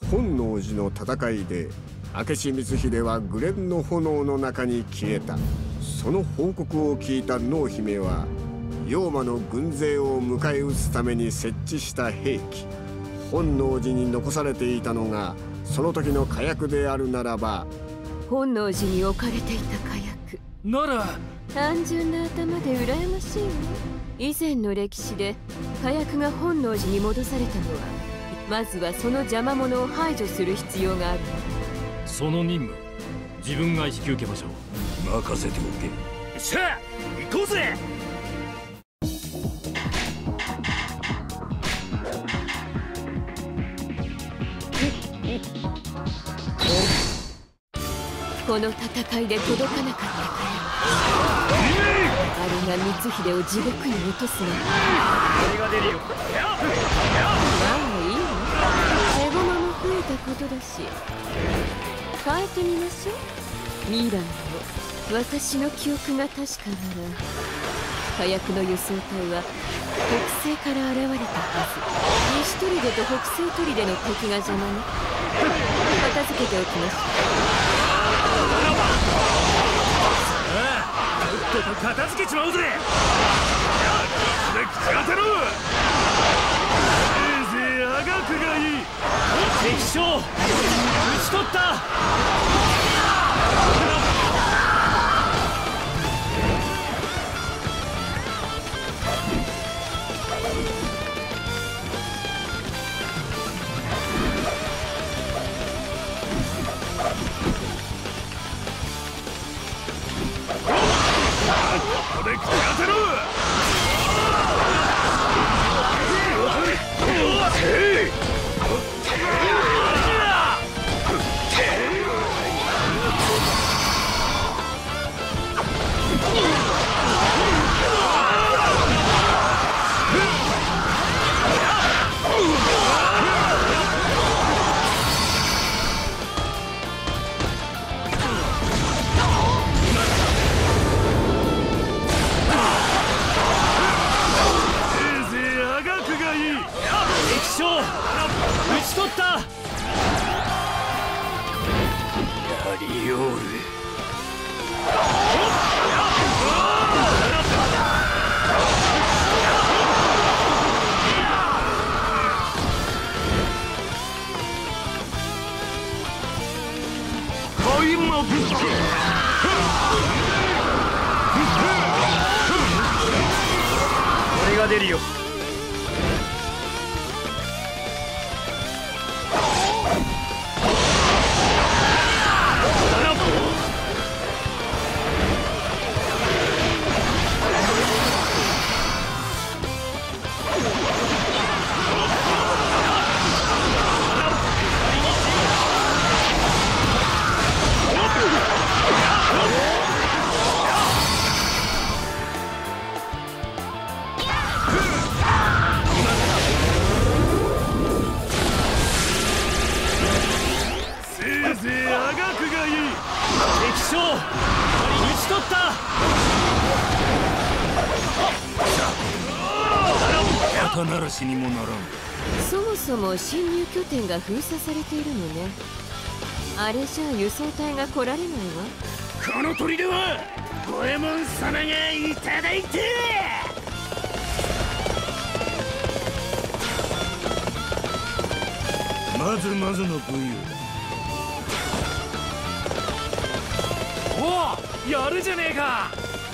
本能寺の戦いで明智光秀は紅蓮の炎の中に消えた。その報告を聞いた濃姫は妖魔の軍勢を迎え撃つために設置した兵器、本能寺に残されていたのがその時の火薬であるならば、 本能寺に置かれていた火薬なら単純な頭で羨ましいわ。以前の歴史で火薬が本能寺に戻されたのは、まずはその邪魔者を排除する必要がある。 その任務自分が引き受けましょう。任せておけ。さあ行こうぜ。 この戦いで届かなかったからあれが光秀を地獄に落とすの。 これが出るよ。 まあいいわ。エゴマも増えたことだし変えてみましょう。未来の私の記憶が確かなら、火薬の輸送隊は北西から現れたはず。西砦と北西砦の敵が邪魔ね。片付けておきましょう。とっとと片付けちまうぜ。口当てろ。せいぜいあがくがいい。敵将討ち取った。ここで口当てろ。撃ち取った。やりおる。これが出るよ。肩慣らしにもならん。 そもそも侵入拠点が封鎖されているのね。あれじゃ輸送隊が来られないわ。 この砦は五右衛門様がいただいて。まずまずの武勇だ。おお、やるじゃねえか。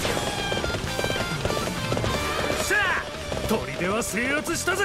さあ砦は制圧したぜ。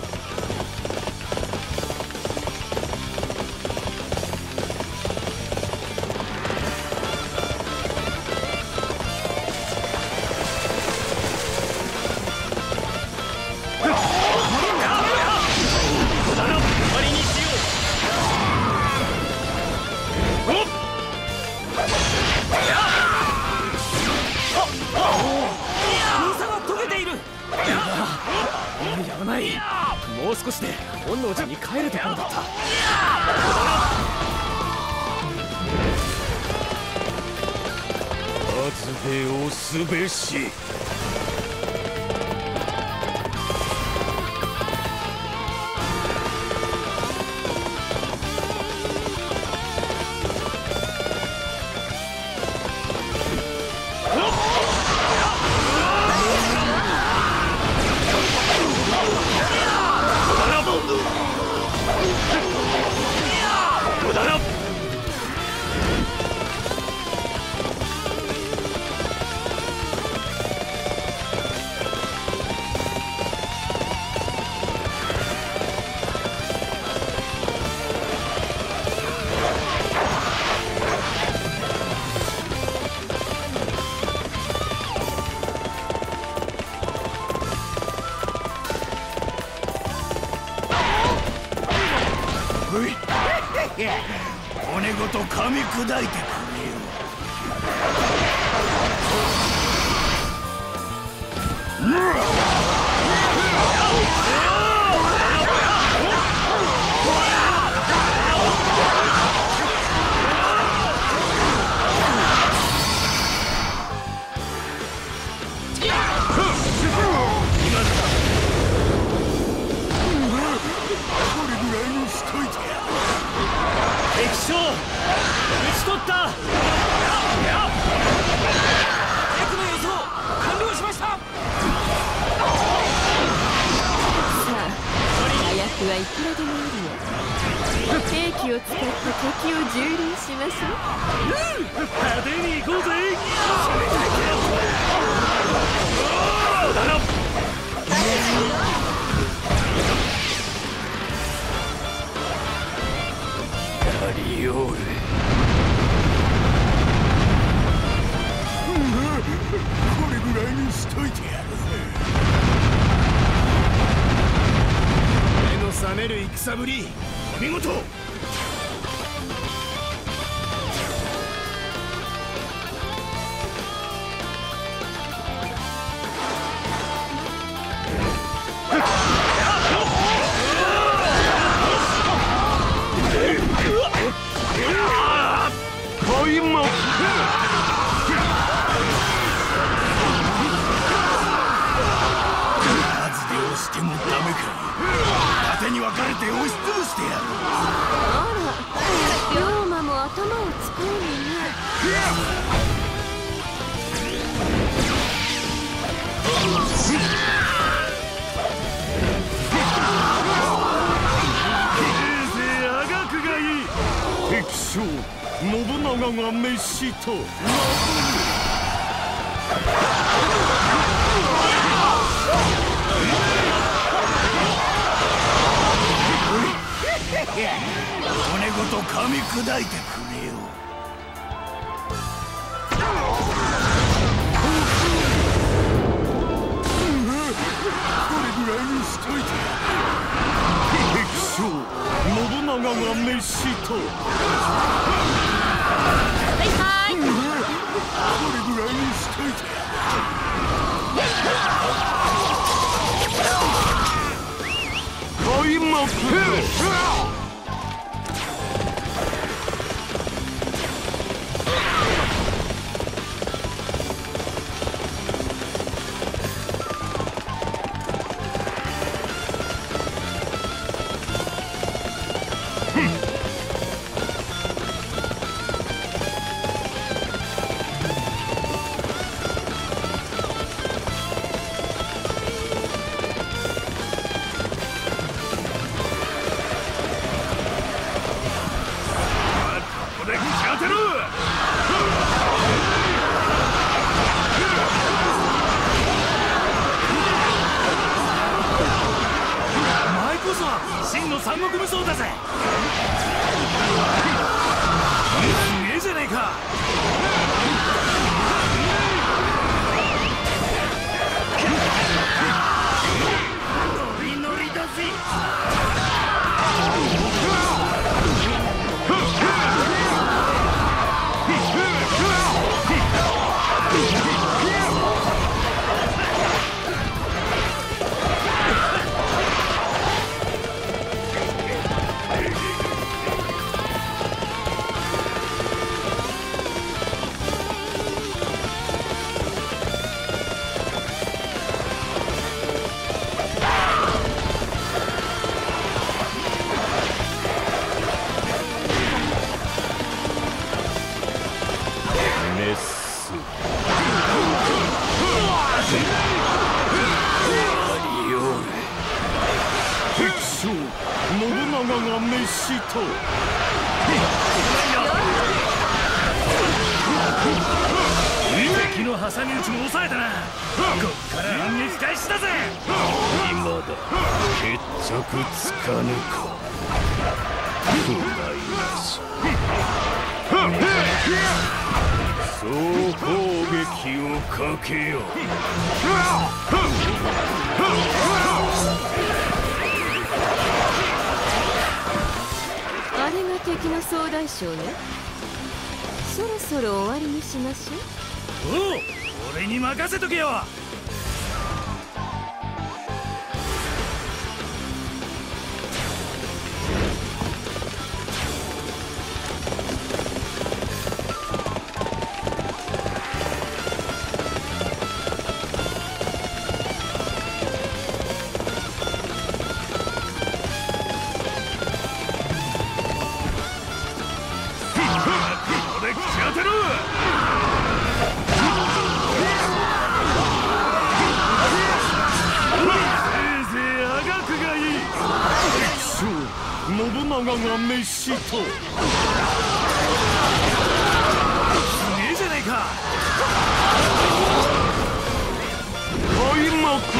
もう少しで本能寺に帰るところだった。厚手をすべし。 ごと噛み砕いてくれよ。 敵将討ち取った。 敵の予想完了しました。 さあ火薬はいくらでもあるよ。兵器を使って敵を蹂躙しましょう。 派手に行こうぜ。ガリオール、 これぐらいにしといてやる。目の覚める戦ぶりお見事。してもダメか。縦に分かれて押しつぶしてやる。 あら、龍馬も頭を使うのね。 あがくがいい。敵将信長が滅した骨ごと噛み砕いてくれよ。これぐらいにしといて。 敵将信長が滅したはいはい。 これぐらいにしといて。 開幕だ。真の三国無双だぜ。すげえじゃねえか。ノリノリだぜ。信長が滅した敵の挟み撃ちも抑えたな。こっから反撃開始だぜ。今だ決着つかぬか。不甲斐なし。総攻撃をかけよ。 あれ、 れが敵の総大将ね。そろそろ終わりにしましょう。 おう、俺に任せとけよ。 信長が滅した。すげえじゃねえか。 開幕だ。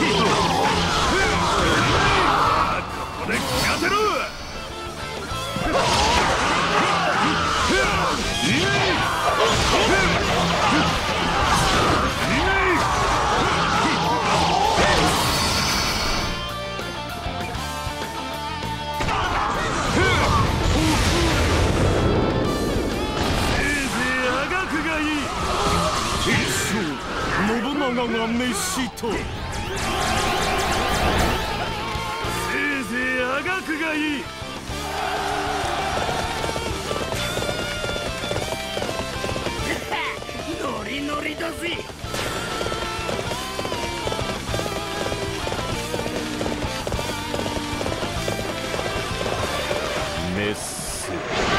ここで決めてろ。 信長が滅した。 せいぜいあがくがいい。ノリノリだぜ。 メス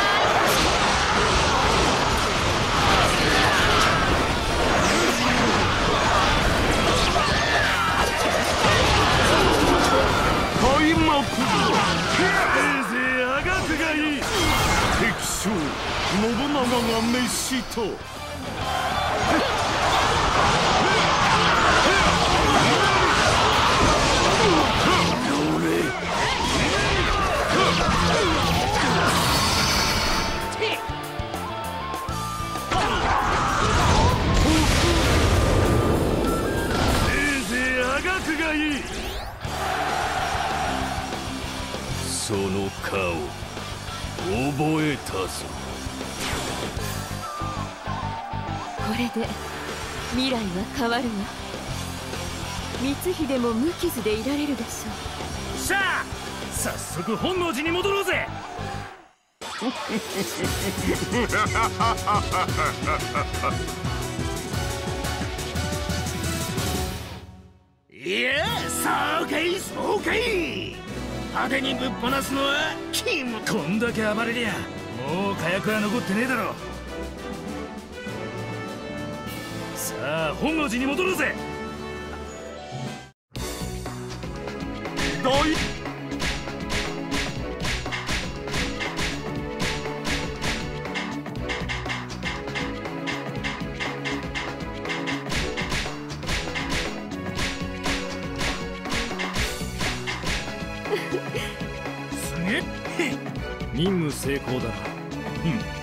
開幕だ。 せいぜいあがくがいい。 敵将信長が滅した。その顔覚えたぞ。 これで未来は変わるわ。光秀も無傷でいられるでしょう。 さあ、早速本能寺に戻ろうぜ。いや、そうかいそうかい。派手にぶっ放すのは君。こんだけ暴れりゃもう火薬は残ってねえだろ。さあ本能寺に戻ろうぜ。 任務成功だな。